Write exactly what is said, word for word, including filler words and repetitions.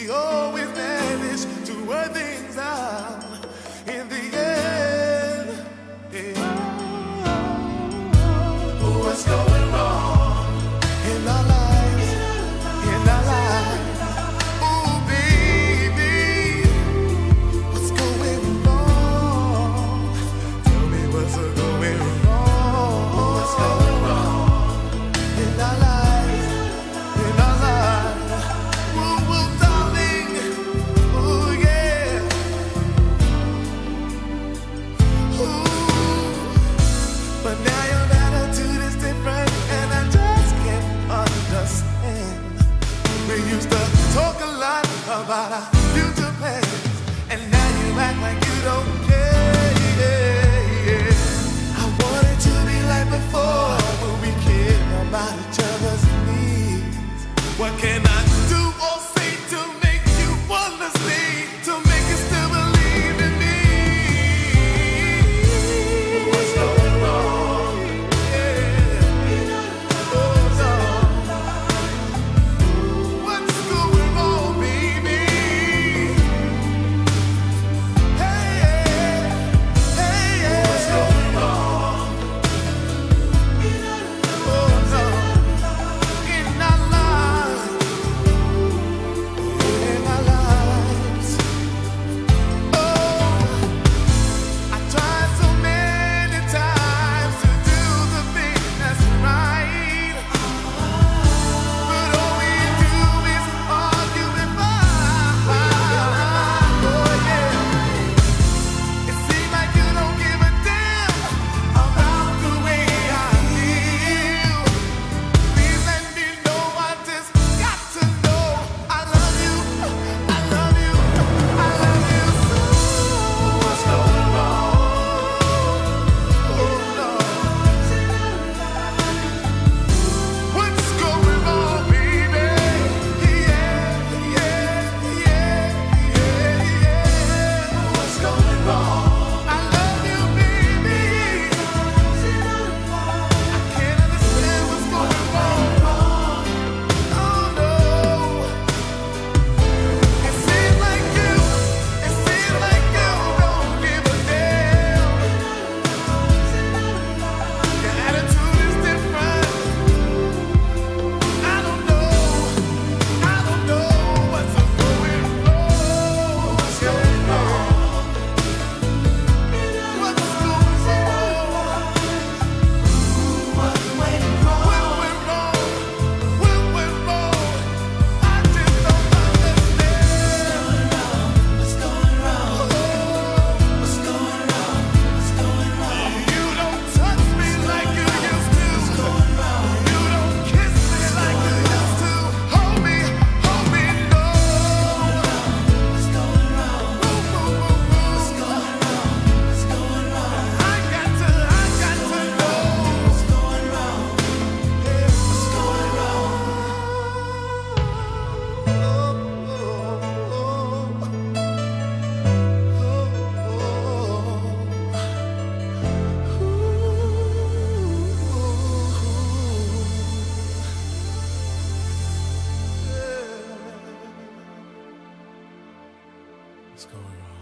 we always manage to work things out in the end. Yeah. What's going wrong in our lives? In our lives, oh baby, what's going wrong? Tell me what's going wrong. What's going wrong in our lives? In our lives, oh, oh darling, oh yeah. Ooh. But now your attitude is different, and I just can't understand. We used to talk a lot about our future plans, and now you act like you don't care. I wanted to be like before, but we cared about each other's needs. What can I do or say to make you wanna stay, to make you still believe in me? What's going wrong? Yeah. Oh, Lord. What's going wrong, baby? Hey, hey, hey. What's going wrong? Oh, Lord. In our lives, in our lives. Oh, I tried so many times to do the thing that's right, but all we do is argue and fight. Oh yeah, it seems like you don't give a damn about the way I feel. Please let me know, I just got to know. I love you, I love you, I love you so. What's going wrong? Oh Lord. What's going wrong, baby? Yeah, yeah, yeah, yeah, yeah. What's going wrong? I love you, baby. I can't understand what's going wrong. Oh no. It seems like you, it seems like you don't give a damn. Your attitude is different. I don't know, I don't know what's going wrong. What's going wrong? What's going wrong? What went wrong? What went wrong? What went wrong? I just don't understand. What's going wrong? What's going wrong? What's going wrong? You don't touch me like you used to. What's going wrong? You don't kiss me like you used to. Hold me, hold me, no. What's going wrong? What's going wrong? What's going wrong? What's going wrong? I got to, I got to know. What's going wrong? What's going wrong? What's going wrong?